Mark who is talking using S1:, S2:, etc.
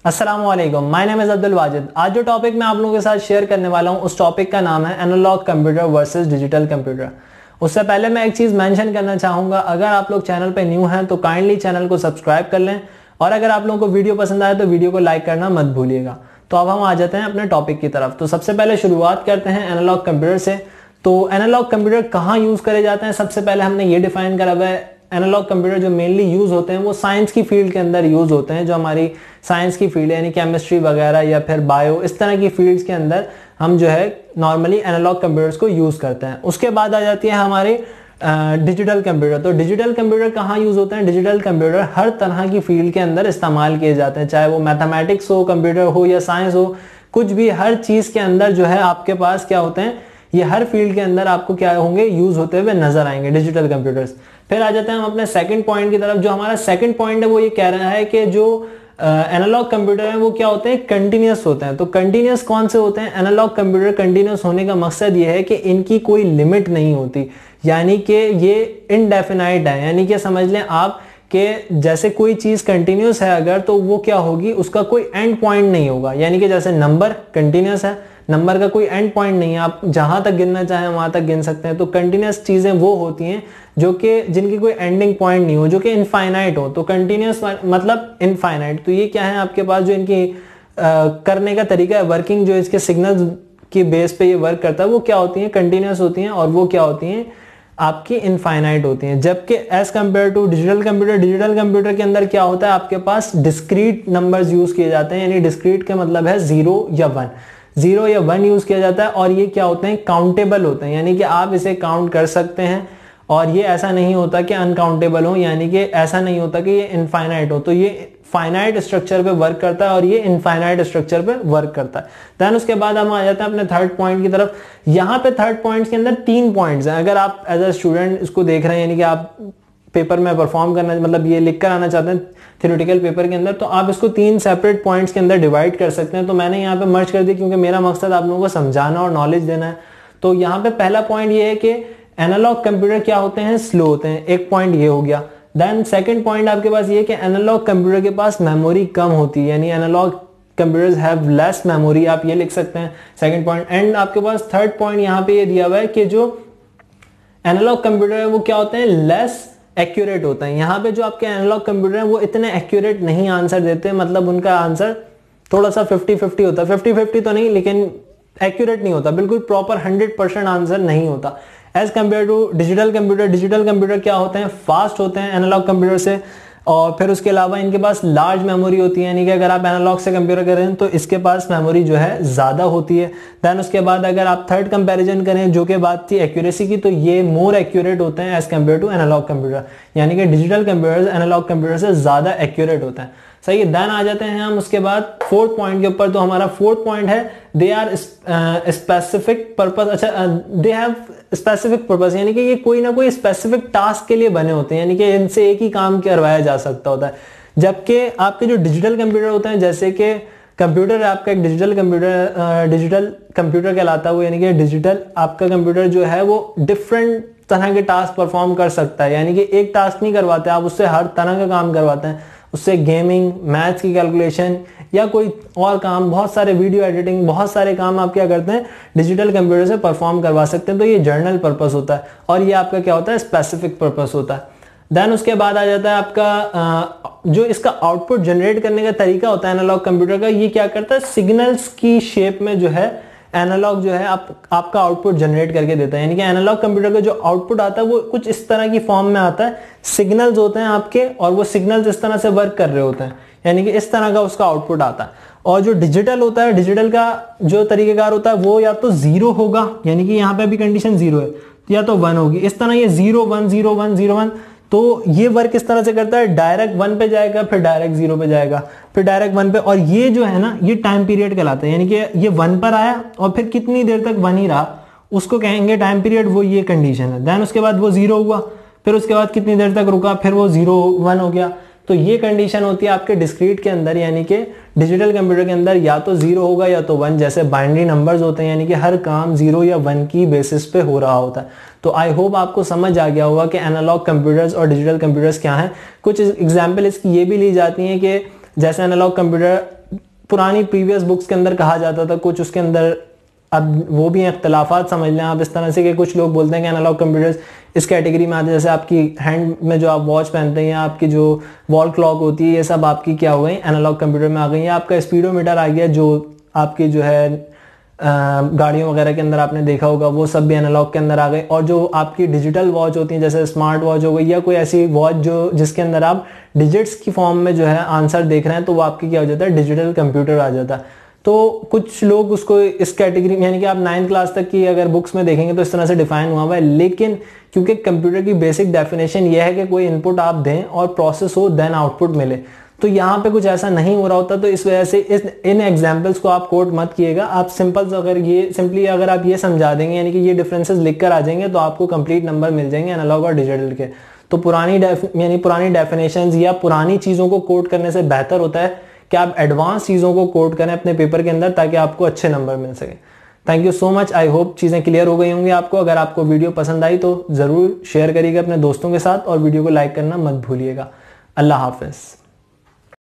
S1: अस्सलामुअलैकुम, my name is Abdul Wajid. आज जो टॉपिक मैं आप लोगों के साथ शेयर करने वाला हूं उस टॉपिक का नाम है analog computer versus digital computer. उससे पहले मैं एक चीज़ मेंशन करना चाहूँगा, अगर आप लोग चैनल पे न्यू हैं तो काइंडली चैनल को सब्सक्राइब कर लें और अगर आप लोगों को वीडियो पसंद आए तो वीडियो को लाइक करना मत भूलिएगा। तो अब हम आ जाते हैं अपने टॉपिक की तरफ। तो सबसे पहले शुरुआत करते हैं एनालॉग कंप्यूटर से। तो एनालॉग कंप्यूटर कहाँ यूज़ करे जाते हैं, सबसे पहले हमने ये डिफाइन करा हुआ है। एनालॉग कंप्यूटर जो मेनली यूज़ होते हैं वो साइंस की फील्ड के अंदर यूज़ होते हैं, जो हमारी साइंस की फील्ड है यानी केमिस्ट्री वगैरह या फिर बायो, इस तरह की फील्ड्स के अंदर हम जो है नॉर्मली एनालॉग कंप्यूटर्स को यूज़ करते हैं। उसके बाद आ जाती है हमारे डिजिटल कंप्यूटर। तो डिजिटल कंप्यूटर कहाँ यूज़ होते हैं? डिजिटल कंप्यूटर हर तरह की फील्ड के अंदर इस्तेमाल किए जाते हैं, चाहे वो मैथमेटिक्स हो, कंप्यूटर हो या साइंस हो, कुछ भी हर चीज़ के अंदर जो है आपके पास क्या होते हैं, ये हर फील्ड के अंदर आपको क्या होंगे, यूज़ होते हुए नजर आएंगे डिजिटल कंप्यूटर्स। फिर आ जाते हैं हम अपने सेकंड पॉइंट की तरफ। जो हमारा सेकंड पॉइंट है वो ये कह रहा है कि जो एनालॉग कंप्यूटर है वो क्या होते हैं, कंटिन्यूस होते हैं। तो कंटिन्यूस कौन से होते हैं? एनालॉग कंप्यूटर कंटिन्यूस होने का मकसद ये है कि इनकी कोई लिमिट नहीं होती, यानी कि ये इनडेफिनाइट है। यानी कि समझ लें आप कि जैसे कोई चीज़ कंटिन्यूस है अगर, तो वो क्या होगी, उसका कोई एंड पॉइंट नहीं होगा। यानी कि जैसे नंबर कंटिन्यूस है, नंबर का कोई एंड पॉइंट नहीं है, आप जहां तक गिनना चाहें वहां तक गिन सकते हैं। तो कंटिन्यूस चीजें वो होती हैं जो कि जिनकी कोई एंडिंग पॉइंट नहीं हो, जो कि इनफाइनाइट हो। तो कंटिन्यूस मतलब इनफाइनाइट। तो ये क्या है आपके पास, जो इनकी करने का तरीका है, वर्किंग जो इसके सिग्नल की बेस पे ये वर्क करता है, वो क्या होती है, कंटिन्यूस होती हैं और वो क्या होती हैं, आपकी इनफाइनाइट होती हैं। जबकि as compare to digital computer, digital computer के अंदर क्या होता है, आपके पास डिस्क्रीट नंबर्स यूज किए जाते हैं। यानी डिस्क्रीट का मतलब है 0 या 1, 0 या 1 यूज किया जाता है और ये क्या होते हैं, काउंटेबल होते हैं। यानी कि आप इसे काउंट कर सकते हैं और ये ऐसा नहीं होता कि अनकाउंटेबल हो, यानी कि ऐसा नहीं होता कि ये इनफाइनाइट हो। तो ये फाइनाइट स्ट्रक्चर पे वर्क करता है और ये इनफाइनाइट स्ट्रक्चर पे वर्क करता है। देन उसके बाद हम आ जाते हैं अपने थर्ड पॉइंट की तरफ। यहाँ पे थर्ड पॉइंट के अंदर 3 पॉइंट्स हैं। अगर आप एज अ स्टूडेंट इसको देख रहे हैं, यानी कि आप पेपर में परफॉर्म करना, मतलब ये लिख कर आना चाहते हैं थ्योरेटिकल पेपर के अंदर, तो आप इसको 3 सेपरेट पॉइंट्स के अंदर डिवाइड कर सकते हैं। तो मैंने यहाँ पे मर्ज कर दिया क्योंकि मेरा मकसद आप लोगों को समझाना और नॉलेज देना है। तो यहाँ पे पहला पॉइंट ये है कि एनालॉग कंप्यूटर क्या होते हैं, स्लो होते हैं। एक पॉइंट ये हो गया। देन सेकंड पॉइंट आपके पास ये कि एनालॉग कंप्यूटर के पास मेमोरी कम होती है, यानी analog computers have less memory, आप ये लिख सकते हैं सेकंड पॉइंट। एंड आपके पास थर्ड पॉइंट यहाँ पे ये दिया हुआ है कि जो एनालॉग कंप्यूटर है वो क्या होते हैं, लेस एक्यूरेट होता है। यहाँ पे जो आपके एनालॉग कंप्यूटर है वो इतने एक्यूरेट नहीं आंसर देते, मतलब उनका आंसर थोड़ा सा 50-50 होता है। 50-50 तो नहीं, लेकिन एक्यूरेट नहीं होता, बिल्कुल प्रॉपर 100% आंसर नहीं होता as compare to digital computer. Digital computer क्या होते हैं, फास्ट होते हैं एनालॉग कंप्यूटर से, और फिर उसके अलावा इनके पास लार्ज मेमोरी होती है। यानी कि अगर आप एनालॉग से कंपेयर करें तो इसके पास मेमोरी जो है ज़्यादा होती है। देन उसके बाद अगर आप थर्ड कंपैरिजन करें, जो कि बात थी एक्यूरेसी की, तो ये मोर एक्यूरेट होते हैं as compare to analog computer. यानी कि डिजिटल कंप्यूटर्स एनालॉग कंप्यूटर से ज़्यादा एक्यूरेट होता है। सही है। देन आ जाते हैं हम उसके बाद फोर्थ पॉइंट के ऊपर। तो हमारा फोर्थ पॉइंट है दे आर स्पेसिफिक पर्पस। अच्छा, दे हैव स्पेसिफिक पर्पस, यानी कि ये कोई ना कोई स्पेसिफिक टास्क के लिए बने होते हैं, यानी कि इनसे एक ही काम करवाया जा सकता होता है। जबकि आपके जो डिजिटल कंप्यूटर होते हैं, जैसे कि कंप्यूटर है आपका एक डिजिटल कंप्यूटर कहलाता है वो, यानी कि डिजिटल आपका कंप्यूटर जो है वो डिफरेंट तरह के टास्क परफॉर्म कर सकता है। यानी कि एक टास्क नहीं करवाते आप उससे, हर तरह का काम करवाते हैं उससे। गेमिंग, मैथ्स की कैलकुलेशन या कोई और काम, बहुत सारे वीडियो एडिटिंग, बहुत सारे काम आप क्या करते हैं, डिजिटल कंप्यूटर से परफॉर्म करवा सकते हैं। तो ये जर्नल पर्पस होता है और ये आपका क्या होता है, स्पेसिफिक पर्पस होता है। देन उसके बाद आ जाता है आपका जो इसका आउटपुट जनरेट करने का तरीका होता है एनालॉग कंप्यूटर का। ये क्या करता है, सिग्नल्स की शेप में जो है एनालॉग जो है आपका आउटपुट जनरेट करके देता है। यानी कि एनालॉग कंप्यूटर का जो आउटपुट आता है वो कुछ इस तरह की फॉर्म में आता है। सिग्नल्स होते हैं आपके और वो सिग्नल्स इस तरह से वर्क कर रहे होते हैं, यानी कि इस तरह का उसका आउटपुट आता है। और जो डिजिटल होता है, डिजिटल का जो तरीकेकार होता है वो या तो 0 होगा, यानी कि यहाँ पे अभी कंडीशन 0 है, या तो 1 होगी। इस तरह ये 0 1 0 1 0 1, तो ये वर्क इस तरह से करता है, डायरेक्ट 1 पे जाएगा, फिर डायरेक्ट 0 पे जाएगा, फिर डायरेक्ट 1 पे। और ये जो है ना, ये टाइम पीरियड कहलाता है। यानी कि ये 1 पर आया और फिर कितनी देर तक 1 ही रहा, उसको कहेंगे टाइम पीरियड, वो ये कंडीशन है। देन उसके बाद वो 0 हुआ, फिर उसके बाद कितनी देर तक रुका, फिर वो 0 1 हो गया। तो ये कंडीशन होती है आपके डिस्क्रीट के अंदर, यानी कि डिजिटल कंप्यूटर के अंदर या तो 0 होगा या तो 1, जैसे बाइनरी नंबर्स होते हैं, यानी कि हर काम 0 या 1 की बेसिस पे हो रहा होता है। तो आई होप आपको समझ आ गया होगा कि एनालॉग कंप्यूटर्स और डिजिटल कंप्यूटर्स क्या हैं। कुछ एग्जाम्पल इसकी ये भी ली जाती हैं कि जैसे एनालॉग कंप्यूटर पुरानी प्रीवियस बुक्स के अंदर कहा जाता था, कुछ उसके अंदर अब वो भी इख्तलाफात समझ लें आप इस तरह से कि कुछ लोग बोलते हैं कि एनालॉग कंप्यूटर्स इस कैटेगरी में आते हैं, जैसे आपकी हैंड में जो आप वॉच पहनते हैं या आपकी जो वॉल क्लॉक होती है, ये सब आपकी क्या हो गई एनालॉग कंप्यूटर में आ गई है। आपका स्पीडोमीटर आ गया जो आपकी जो है गाड़ियों वगैरह के अंदर आपने देखा होगा, वो सब भी एनालॉग के अंदर आ गए। और जो आपकी डिजिटल वॉच होती है जैसे स्मार्ट वॉच हो गई या कोई ऐसी वॉच जो जिसके अंदर आप डिजिट्स की फॉर्म में जो है आंसर देख रहे हैं, तो वो आपकी क्या हो जाता है डिजिटल कंप्यूटर आ जाता है। तो कुछ लोग उसको इस कैटेगरी में, यानी कि आप 9th क्लास तक की अगर बुक्स में देखेंगे तो इस तरह से डिफाइन हुआ हुआ है, लेकिन क्योंकि कंप्यूटर की बेसिक डेफिनेशन यह है कि कोई इनपुट आप दें और प्रोसेस हो देन आउटपुट मिले, तो यहाँ पे कुछ ऐसा नहीं हो रहा होता। तो इस वजह से इन एग्जाम्पल्स को आप कोट मत किएगा, आप सिंपली अगर आप ये समझा देंगे यानी कि ये डिफरेंसेस लिख कर आ जाएंगे तो आपको कंप्लीट नंबर मिल जाएंगे एनालॉग और डिजिटल के। तो पुरानी डेफिनेशंस या पुरानी चीज़ों को कोट करने से बेहतर होता है कि आप एडवांस चीज़ों को कोट करें अपने पेपर के अंदर ताकि आपको अच्छे नंबर मिल सके। Thank you so much, I hope चीज़ें क्लियर हो गई होंगी आपको। अगर आपको वीडियो पसंद आई तो ज़रूर शेयर करिएगा अपने दोस्तों के साथ और वीडियो को लाइक करना मत भूलिएगा। अल्लाह हाफिज़।